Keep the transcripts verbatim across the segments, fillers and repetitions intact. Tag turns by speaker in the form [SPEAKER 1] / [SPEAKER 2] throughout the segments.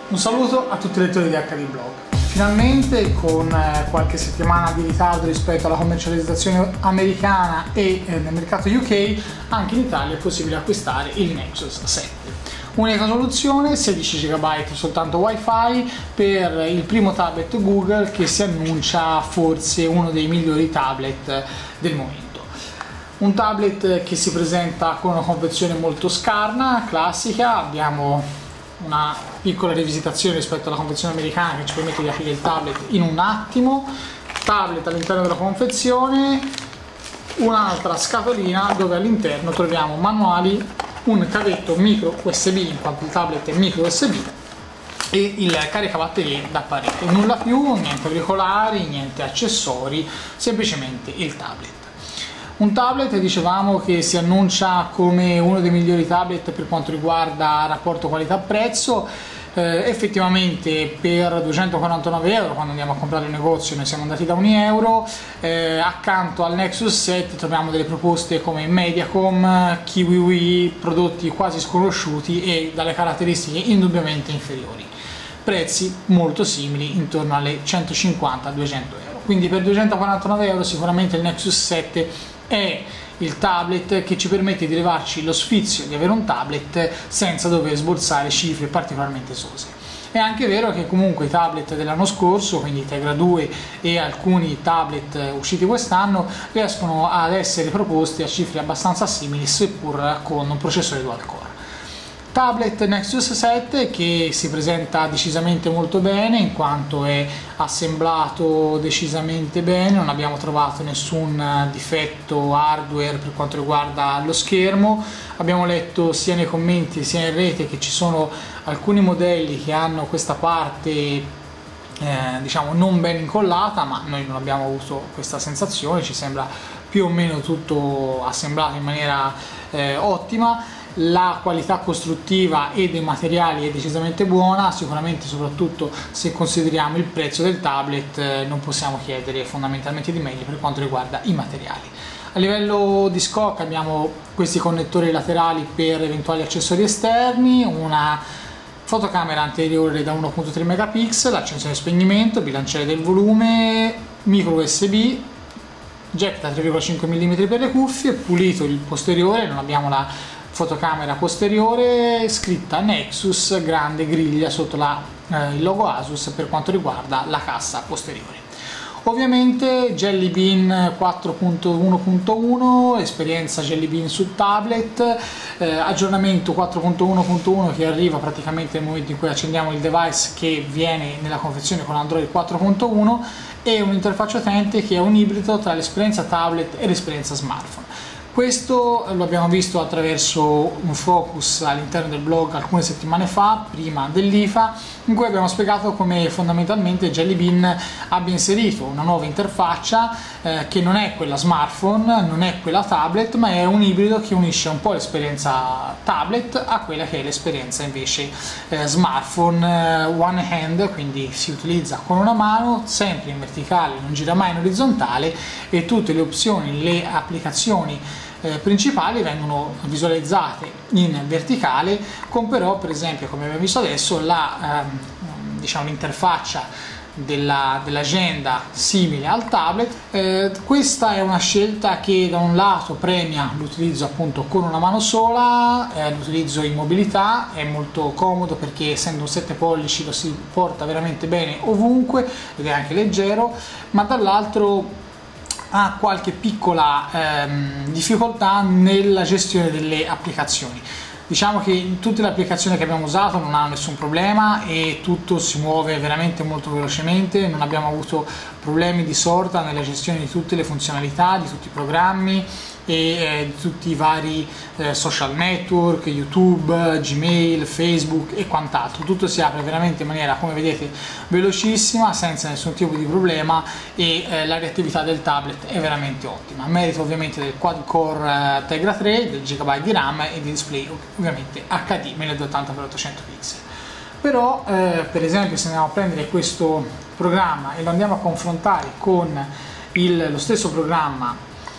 [SPEAKER 1] Un saluto a tutti i lettori di acca di Blog. Finalmente, con qualche settimana di ritardo rispetto alla commercializzazione americana e eh, nel mercato U K, anche in Italia è possibile acquistare il Nexus sette. Unica soluzione, sedici giga byte soltanto Wi-Fi per il primo tablet Google che si annuncia forse uno dei migliori tablet del momento. Un tablet che si presenta con una confezione molto scarna, classica. Abbiamo una piccola rivisitazione rispetto alla confezione americana che ci permette di aprire il tablet in un attimo. Tablet all'interno della confezione, un'altra scatolina dove all'interno troviamo manuali, un cavetto micro U S B in quanto il tablet è micro U S B e il caricabatterie da parete. Nulla più, niente auricolari, niente accessori, semplicemente il tablet. Un tablet, dicevamo, che si annuncia come uno dei migliori tablet per quanto riguarda rapporto qualità-prezzo. Eh, effettivamente per duecentoquarantanove euro, quando andiamo a comprare il negozio noi siamo andati da un euro, eh, accanto al Nexus sette troviamo delle proposte come Mediacom, KiwiWi, prodotti quasi sconosciuti e dalle caratteristiche indubbiamente inferiori. Prezzi molto simili, intorno alle centocinquanta duecento euro. Quindi per duecentoquarantanove euro sicuramente il Nexus sette è il tablet che ci permette di levarci lo sfizio di avere un tablet senza dover sborsare cifre particolarmente esose. È anche vero che comunque i tablet dell'anno scorso, quindi Tegra due e alcuni tablet usciti quest'anno, riescono ad essere proposti a cifre abbastanza simili, seppur con un processore dual core. Tablet Nexus sette che si presenta decisamente molto bene in quanto è assemblato decisamente bene, non abbiamo trovato nessun difetto hardware per quanto riguarda lo schermo. Abbiamo letto sia nei commenti sia in rete che ci sono alcuni modelli che hanno questa parte eh, diciamo non ben incollata, ma noi non abbiamo avuto questa sensazione, ci sembra più o meno tutto assemblato in maniera eh, ottima. La qualità costruttiva e dei materiali è decisamente buona, sicuramente soprattutto se consideriamo il prezzo del tablet eh, non possiamo chiedere fondamentalmente di meglio per quanto riguarda i materiali. A livello di scocca abbiamo questi connettori laterali per eventuali accessori esterni, una fotocamera anteriore da uno virgola tre megapixel, accensione e spegnimento, bilanciere del volume, micro U S B, jack da tre virgola cinque millimetri per le cuffie, pulito il posteriore, non abbiamo la fotocamera posteriore, scritta Nexus, grande griglia sotto la, eh, il logo Asus per quanto riguarda la cassa posteriore. Ovviamente Jelly Bean quattro punto uno punto uno, esperienza Jelly Bean sul tablet, eh, aggiornamento quattro punto uno punto uno che arriva praticamente nel momento in cui accendiamo il device che viene nella confezione con Android quattro punto uno e un'interfaccia utente che è un ibrido tra l'esperienza tablet e l'esperienza smartphone. Questo lo abbiamo visto attraverso un focus all'interno del blog alcune settimane fa, prima dell'I F A, in cui abbiamo spiegato come fondamentalmente Jelly Bean abbia inserito una nuova interfaccia eh, che non è quella smartphone, non è quella tablet, ma è un ibrido che unisce un po' l'esperienza tablet a quella che è l'esperienza invece eh, smartphone eh, one hand, quindi si utilizza con una mano, sempre in verticale, non gira mai in orizzontale e tutte le opzioni, le applicazioni Eh, principali vengono visualizzate in verticale, con però per esempio, come abbiamo visto adesso, la ehm, diciamo l'interfaccia della, dell'agenda simile al tablet. Eh, questa è una scelta che da un lato premia l'utilizzo appunto con una mano sola, eh, l'utilizzo in mobilità, è molto comodo perché essendo un sette pollici lo si porta veramente bene ovunque ed è anche leggero, ma dall'altro ha qualche piccola ehm, difficoltà nella gestione delle applicazioni. Diciamo che tutte le applicazioni che abbiamo usato non hanno nessun problema e tutto si muove veramente molto velocemente, non abbiamo avuto problemi di sorta nella gestione di tutte le funzionalità, di tutti i programmi e eh, di tutti i vari eh, social network, YouTube, Gmail, Facebook e quant'altro. Tutto si apre veramente in maniera, come vedete, velocissima, senza nessun tipo di problema e eh, la reattività del tablet è veramente ottima. Merito ovviamente del quad core eh, Tegra tre, del gigabyte di RAM e di display ovviamente acca di mille ottanta per ottocento pixel. Però eh, per esempio se andiamo a prendere questo programma e lo andiamo a confrontare con il, lo stesso programma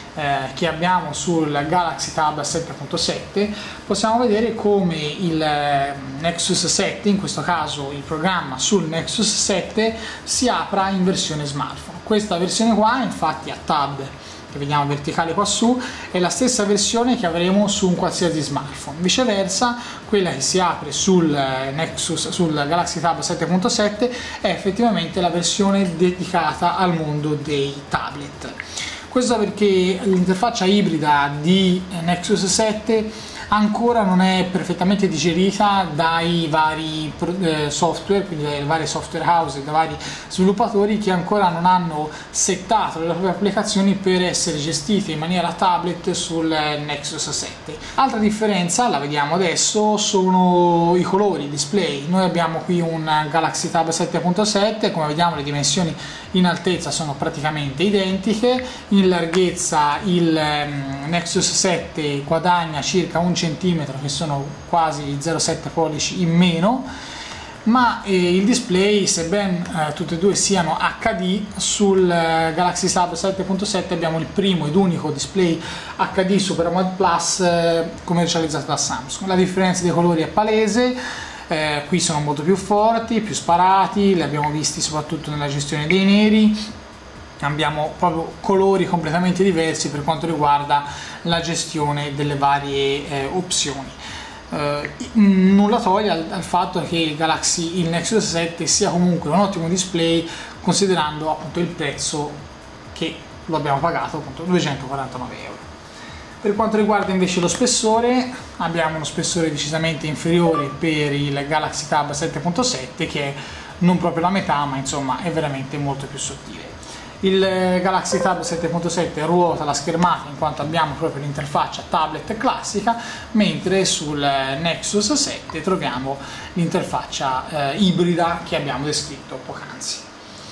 [SPEAKER 1] eh, che abbiamo sul Galaxy Tab sette punto sette, possiamo vedere come il eh, Nexus sette, in questo caso il programma sul Nexus sette, si apra in versione smartphone. Questa versione qua infatti a tab che vediamo verticale qua su è la stessa versione che avremo su un qualsiasi smartphone. Viceversa, quella che si apre sul Nexus, sul Galaxy Tab sette punto sette, è effettivamente la versione dedicata al mondo dei tablet. Questo perché l'interfaccia ibrida di Nexus sette ancora non è perfettamente digerita dai vari eh, software, quindi dalle varie software house e dai vari sviluppatori che ancora non hanno settato le proprie applicazioni per essere gestite in maniera tablet sul Nexus sette. Altra differenza, la vediamo adesso, sono i colori, i display. Noi abbiamo qui un Galaxy Tab sette punto sette, come vediamo le dimensioni in altezza sono praticamente identiche, in larghezza il um, Nexus sette guadagna circa un centimetro, che sono quasi zero virgola sette pollici in meno, ma eh, il display, sebbene eh, tutte e due siano acca di, sul eh, Galaxy Tab sette punto sette abbiamo il primo ed unico display acca di Super AMOLED Plus eh, commercializzato da Samsung. La differenza dei colori è palese. Eh, qui sono molto più forti, più sparati, li abbiamo visti soprattutto nella gestione dei neri. Abbiamo proprio colori completamente diversi per quanto riguarda la gestione delle varie eh, opzioni. Eh, nulla toglie al, al fatto che il Galaxy, il Nexus sette sia comunque un ottimo display, considerando appunto il prezzo che lo abbiamo pagato, appunto duecentoquarantanove euro. Per quanto riguarda invece lo spessore, abbiamo uno spessore decisamente inferiore per il Galaxy Tab sette punto sette, che è non proprio la metà, ma insomma è veramente molto più sottile. Il Galaxy Tab sette punto sette ruota la schermata in quanto abbiamo proprio l'interfaccia tablet classica, mentre sul Nexus sette troviamo l'interfaccia eh, ibrida che abbiamo descritto poc'anzi.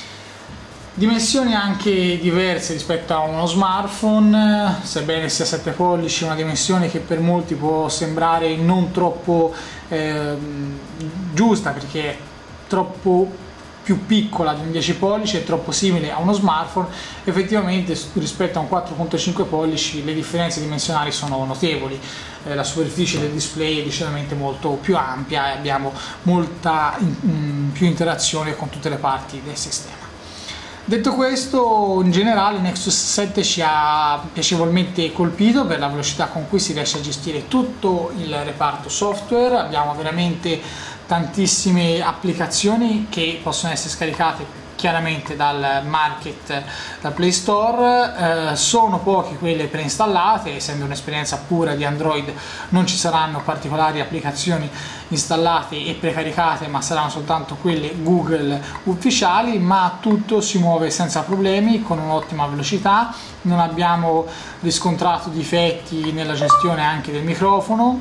[SPEAKER 1] Dimensioni anche diverse rispetto a uno smartphone, sebbene sia sette pollici, una dimensione che per molti può sembrare non troppo eh, giusta, perché è troppo più piccola di un dieci pollici, è troppo simile a uno smartphone. Effettivamente rispetto a un quattro virgola cinque pollici le differenze dimensionali sono notevoli, eh, la superficie del display è decisamente molto più ampia e abbiamo molta in, in, più interazione con tutte le parti del sistema. Detto questo, in generale il Nexus sette ci ha piacevolmente colpito per la velocità con cui si riesce a gestire tutto il reparto software. Abbiamo veramente tantissime applicazioni che possono essere scaricate chiaramente dal market, dal Play Store. Eh, sono poche quelle preinstallate, essendo un'esperienza pura di Android non ci saranno particolari applicazioni installate e precaricate, ma saranno soltanto quelle Google ufficiali, ma tutto si muove senza problemi, con un'ottima velocità. Non abbiamo riscontrato difetti nella gestione anche del microfono.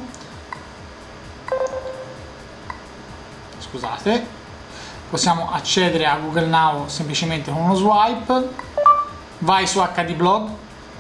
[SPEAKER 1] Scusate. Possiamo accedere a Google Now semplicemente con uno swipe, vai su acca di Blog,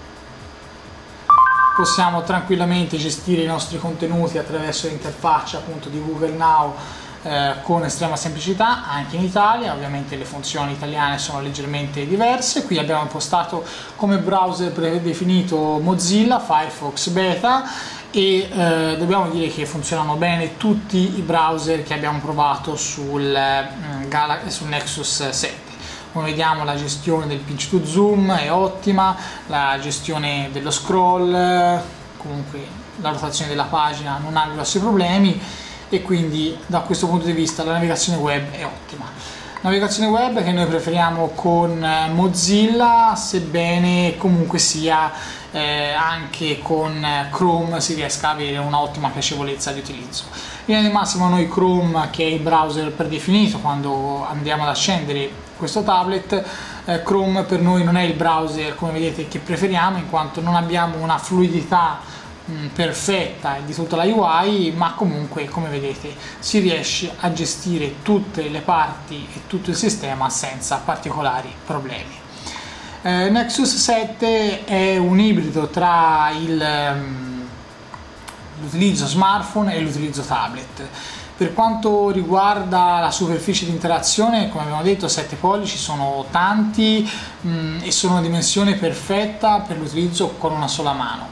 [SPEAKER 1] possiamo tranquillamente gestire i nostri contenuti attraverso l'interfaccia appunto di Google Now eh, con estrema semplicità, anche in Italia. Ovviamente le funzioni italiane sono leggermente diverse. Qui abbiamo impostato come browser predefinito Mozilla Firefox Beta, e eh, dobbiamo dire che funzionano bene tutti i browser che abbiamo provato sul, eh, Galaxy, sul Nexus sette. Come vediamo la gestione del pinch to zoom è ottima, la gestione dello scroll, comunque la rotazione della pagina non ha grossi problemi, e quindi da questo punto di vista la navigazione web è ottima. Navigazione web che noi preferiamo con Mozilla, sebbene comunque sia eh, anche con Chrome si riesca a avere un'ottima piacevolezza di utilizzo. In linea di massimo noi Chrome, che è il browser predefinito quando andiamo ad accendere questo tablet, eh, Chrome per noi non è il browser, come vedete, che preferiamo, in quanto non abbiamo una fluidità perfetta di tutta la U I, ma comunque come vedete si riesce a gestire tutte le parti e tutto il sistema senza particolari problemi. Eh, Nexus sette è un ibrido tra il, um, l'utilizzo smartphone e l'utilizzo tablet. Per quanto riguarda la superficie di interazione, come abbiamo detto, sette pollici sono tanti mh, e sono una dimensione perfetta per l'utilizzo con una sola mano.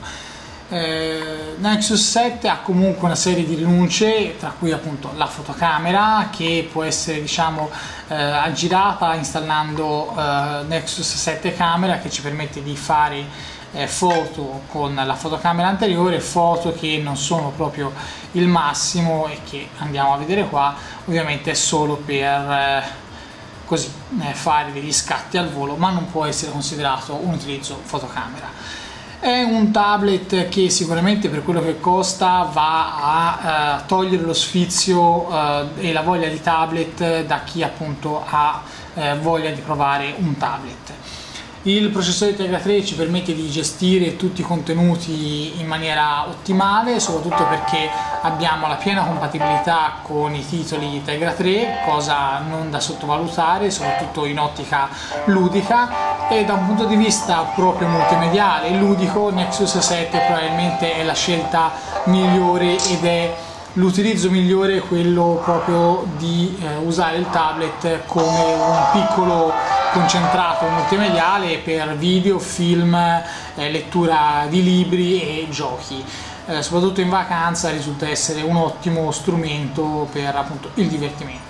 [SPEAKER 1] Eh, Nexus sette ha comunque una serie di rinunce, tra cui appunto la fotocamera, che può essere, diciamo, eh, aggirata installando eh, Nexus sette camera, che ci permette di fare eh, foto con la fotocamera anteriore, foto che non sono proprio il massimo e che andiamo a vedere qua, ovviamente è solo per eh, così eh, fare degli scatti al volo, ma non può essere considerato un utilizzo fotocamera. È un tablet che sicuramente per quello che costa va a uh, togliere lo sfizio uh, e la voglia di tablet da chi appunto ha uh, voglia di provare un tablet. Il processore Tegra tre ci permette di gestire tutti i contenuti in maniera ottimale, soprattutto perché abbiamo la piena compatibilità con i titoli Tegra tre, cosa non da sottovalutare, soprattutto in ottica ludica, e da un punto di vista proprio multimediale e ludico Nexus sette probabilmente è la scelta migliore ed è l'utilizzo migliore, quello proprio di eh, usare il tablet come un piccolo concentrato multimediale per video, film, eh, lettura di libri e giochi. Eh, soprattutto in vacanza risulta essere un ottimo strumento per appunto il divertimento.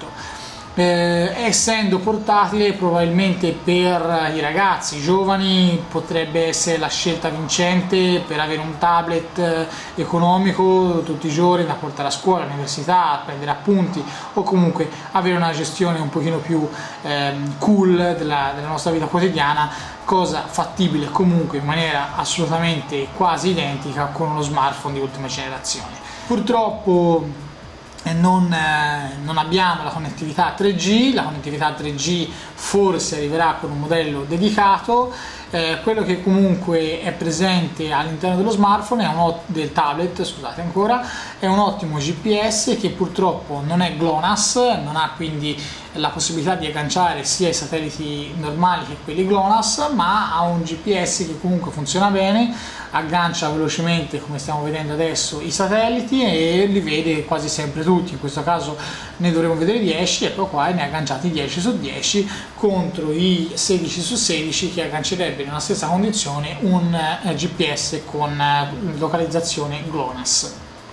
[SPEAKER 1] Eh, essendo portatile, probabilmente per i ragazzi, i giovani, potrebbe essere la scelta vincente per avere un tablet eh, economico tutti i giorni da portare a scuola, all'università, a prendere appunti, o comunque avere una gestione un pochino più eh, cool della, della nostra vita quotidiana, cosa fattibile comunque in maniera assolutamente quasi identica con uno smartphone di ultima generazione. Purtroppo Non, eh, non abbiamo la connettività tre G, la connettività tre G forse arriverà con un modello dedicato. Eh, quello che comunque è presente all'interno dello smartphone è un del tablet, scusate ancora, è un ottimo G P S che purtroppo non è GLONASS, non ha quindi la possibilità di agganciare sia i satelliti normali che quelli GLONASS, ma ha un G P S che comunque funziona bene, aggancia velocemente, come stiamo vedendo adesso, i satelliti e li vede quasi sempre tutti. In questo caso ne dovremo vedere dieci, ecco qua, e ne ha agganciati dieci su dieci contro i sedici su sedici che aggancerebbe nella stessa condizione un eh, G P S con eh, localizzazione GLONASS.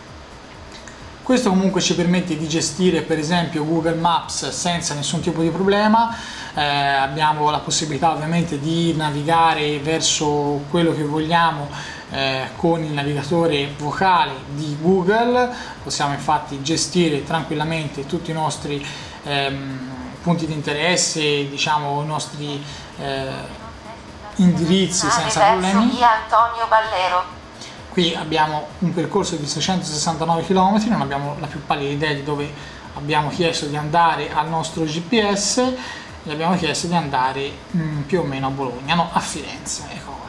[SPEAKER 1] Questo comunque ci permette di gestire per esempio Google Maps senza nessun tipo di problema. Eh, abbiamo la possibilità ovviamente di navigare verso quello che vogliamo eh, con il navigatore vocale di Google. Possiamo infatti gestire tranquillamente tutti i nostri ehm, punti di interesse, diciamo i nostri eh, indirizzi senza problemi.
[SPEAKER 2] Via Antonio Ballero.
[SPEAKER 1] Qui abbiamo un percorso di seicentosessantanove chilometri, non abbiamo la più pallida idea di dove abbiamo chiesto di andare al nostro G P S, gli abbiamo chiesto di andare mh, più o meno a Bologna, no, a Firenze, ecco qua.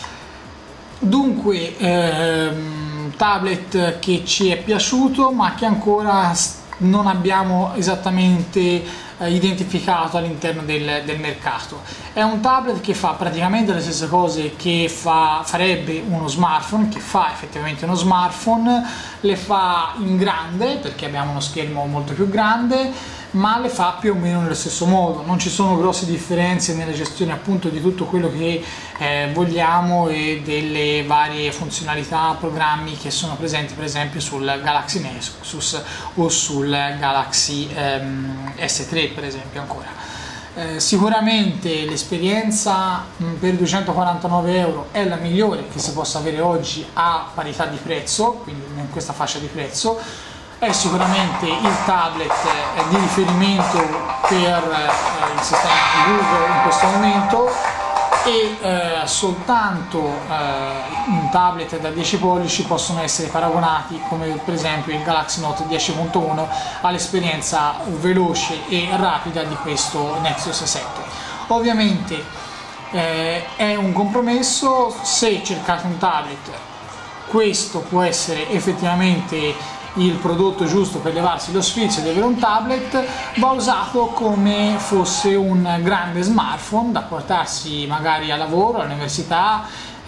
[SPEAKER 1] Dunque, ehm, tablet che ci è piaciuto ma che ancora non abbiamo esattamente eh, identificato all'interno del, del mercato. È un tablet che fa praticamente le stesse cose che fa, farebbe uno smartphone, che fa effettivamente uno smartphone, le fa in grande perché abbiamo uno schermo molto più grande, ma le fa più o meno nello stesso modo. Non ci sono grosse differenze nella gestione appunto di tutto quello che eh, vogliamo e delle varie funzionalità, programmi che sono presenti per esempio sul Galaxy Nexus o sul Galaxy ehm, S tre per esempio ancora. Eh, sicuramente l'esperienza per duecentoquarantanove euro è la migliore che si possa avere oggi a parità di prezzo, quindi in questa fascia di prezzo. È sicuramente il tablet eh, di riferimento per eh, il sistema di Google in questo momento, e eh, soltanto eh, un tablet da dieci pollici possono essere paragonati, come per esempio il Galaxy Note dieci punto uno, all'esperienza veloce e rapida di questo Nexus sette. Ovviamente eh, è un compromesso. Se cercate un tablet, questo può essere effettivamente il prodotto giusto per levarsi lo sfizio di avere un tablet. Va usato come fosse un grande smartphone da portarsi magari a lavoro, all'università,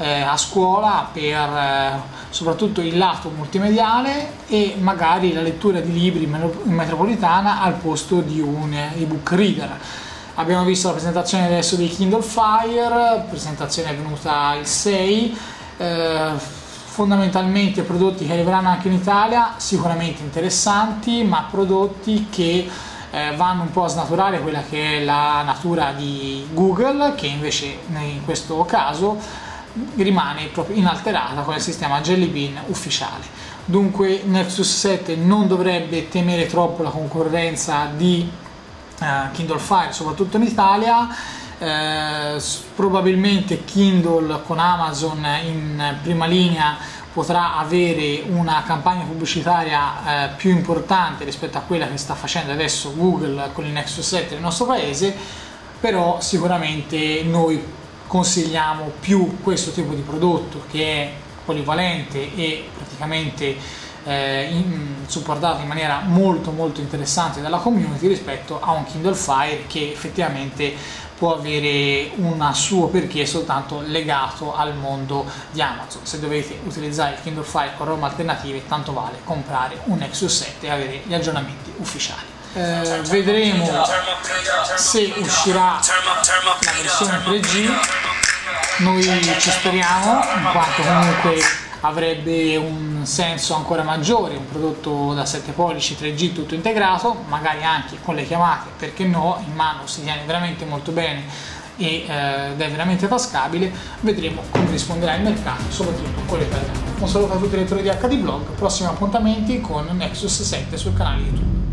[SPEAKER 1] eh, a scuola per eh, soprattutto il lato multimediale e magari la lettura di libri in metropolitana al posto di un ebook reader. Abbiamo visto la presentazione adesso dei Kindle Fire, presentazione è venuta il sei, eh, fondamentalmente prodotti che arriveranno anche in Italia, sicuramente interessanti, ma prodotti che eh, vanno un po' a snaturare quella che è la natura di Google, che invece in questo caso rimane proprio inalterata con il sistema Jelly Bean ufficiale. Dunque Nexus sette non dovrebbe temere troppo la concorrenza di eh, Kindle Fire, soprattutto in Italia. Eh, probabilmente Kindle con Amazon in prima linea potrà avere una campagna pubblicitaria eh, più importante rispetto a quella che sta facendo adesso Google con il Nexus sette nel nostro paese, però sicuramente noi consigliamo più questo tipo di prodotto che è polivalente e praticamente eh, in, supportato in maniera molto molto interessante dalla community rispetto a un Kindle Fire che effettivamente può avere un suo perché soltanto legato al mondo di Amazon. Se dovete utilizzare il Kindle Fire con ROM alternative, tanto vale comprare un Nexus sette e avere gli aggiornamenti ufficiali. Eh, vedremo se uscirà la versione tre G, noi ci speriamo, in quanto comunque avrebbe un senso ancora maggiore, un prodotto da sette pollici tre G tutto integrato, magari anche con le chiamate, perché no, in mano si tiene veramente molto bene e, eh, ed è veramente tascabile. Vedremo come risponderà il mercato, soprattutto con le italiane. Un saluto a tutti i lettori di H D Blog, prossimi appuntamenti con Nexus sette sul canale YouTube.